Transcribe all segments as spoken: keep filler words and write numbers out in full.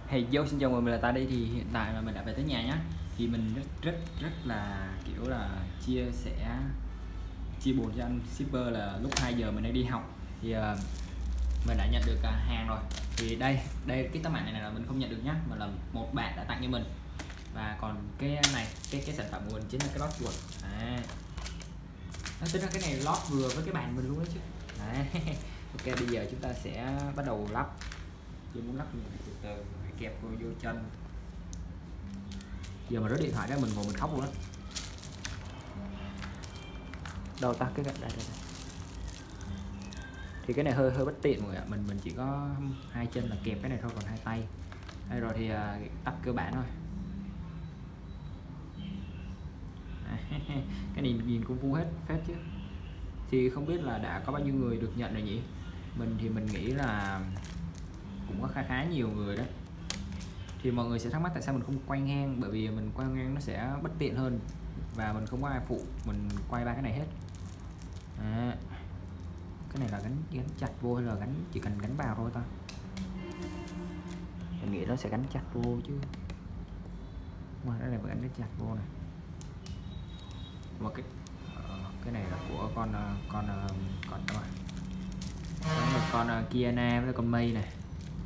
Hey yo, xin chào mọi người, mình là Ta đây. Thì hiện tại là mình đã về tới nhà nhá. Thì mình rất rất rất là kiểu là chia sẻ chia buồn cho anh shipper là lúc hai giờ mình đang đi học thì uh, mình đã nhận được uh, hàng rồi. Thì đây đây cái tấm ảnh này là mình không nhận được nhá, mà là một bạn đã tặng cho mình. Và còn cái này cái cái sản phẩm của mình chính là cái lót chuột. À, nó tính ra cái này lót vừa với cái bàn mình luôn đấy chứ. Đấy. Ok, bây giờ chúng ta sẽ bắt đầu lắp. Tôi muốn lắp mình từ từ phải kẹp vô, vô chân. Giờ mà rớt điện thoại ra mình ngồi mình khóc luôn đó. Đâu ta, cái đây, đây, đây. Thì cái này hơi hơi bất tiện mọi người ạ. Mình mình chỉ có hai chân là kẹp cái này thôi, còn hai tay. Đây rồi thì uh, tắt cơ bản thôi. Cái này nhìn cũng vu hết phết chứ. Thì không biết là đã có bao nhiêu người được nhận rồi nhỉ? Mình thì mình nghĩ là cũng có khá khá nhiều người đấy. Thì mọi người sẽ thắc mắc tại sao mình không quay ngang, bởi vì mình quay ngang nó sẽ bất tiện hơn và mình không có ai phụ mình quay ba cái này hết. À, cái này là gắn gắn chặt vô hay là gắn chỉ cần gắn vào thôi ta? Mình nghĩ nó sẽ gắn chặt vô chứ. Mà cái này phải gắn chặt vô này. Một cái cái này là của con con con đâu rồi? Là con Kiana với con Mây này.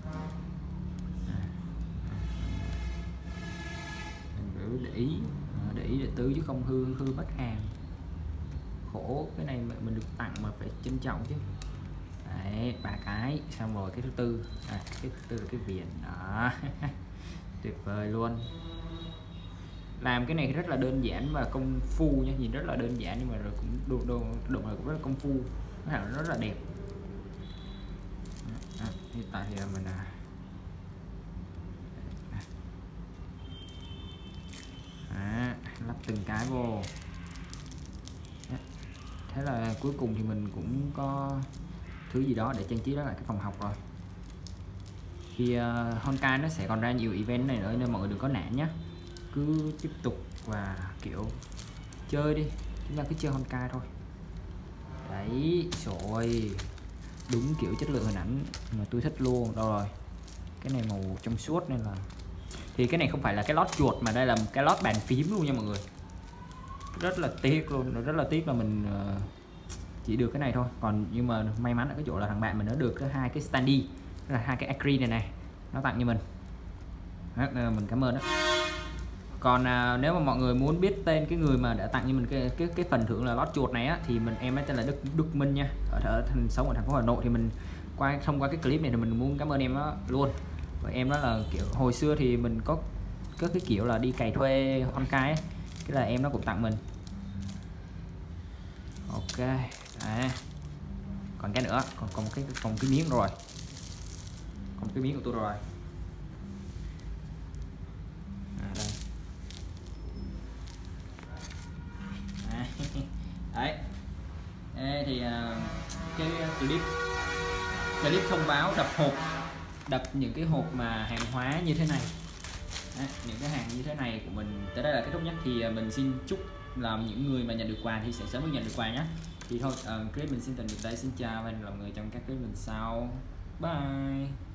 Để ý để ý để tứ chứ không hư hư mất hàng. Khổ, cái này mình được tặng mà phải trân trọng chứ. Đấy, ba cái xong rồi cái thứ tư à, cái thứ tư là cái viền đó. Tuyệt vời luôn. Làm cái này rất là đơn giản và công phu nha, nhìn rất là đơn giản nhưng mà rồi cũng đồ đồ đồng thời cũng rất là công phu, nó rất là đẹp. À, hiện tại thì mình à, à, lắp từng cái vô. Thế là cuối cùng thì mình cũng có thứ gì đó để trang trí đó là cái phòng học rồi. Thì uh, Honkai nó sẽ còn ra nhiều event này nữa nên mọi người đừng có nản nhé, cứ tiếp tục và kiểu chơi đi, chúng ta cứ chơi Honkai thôi. Đấy rồi, đúng kiểu chất lượng hình ảnh mà tôi thích luôn. Đâu rồi, cái này màu trong suốt nên là thì cái này không phải là cái lót chuột mà đây là cái lót bàn phím luôn nha mọi người. Rất là tiếc luôn, rất là tiếc là mình uh, chỉ được cái này thôi. Còn nhưng mà may mắn ở cái chỗ là thằng bạn mình nó được cái hai cái standee, là hai cái acry này này, nó tặng cho mình. Đó, mình cảm ơn đó. Còn à, nếu mà mọi người muốn biết tên cái người mà đã tặng cho mình cái cái cái phần thưởng là lót chuột này á, thì mình em ấy tên là Đức Đức Minh nha, ở, ở thành sống ở thành phố Hà Nội. Thì mình qua thông qua cái clip này thì mình muốn cảm ơn em đó luôn. Và em đó là kiểu hồi xưa thì mình có có cái kiểu là đi cày thuê Honkai ấy, cái là em nó cũng tặng mình. Ok. À, còn cái nữa, còn còn cái còn cái miếng rồi, còn cái miếng của tôi rồi. À, đây. À, đấy. Ê, thì uh, cái clip clip thông báo đập hộp, đập những cái hộp mà hàng hóa như thế này. Đấy, những cái hàng như thế này của mình tới đây là kết thúc nhé. Thì mình xin chúc là những người mà nhận được quà thì sẽ sớm được nhận được quà nhé. Thì thôi, uh, clip mình xin tạm biệt đây, xin chào và hẹn gặp mọi người trong các clip lần sau. Bye.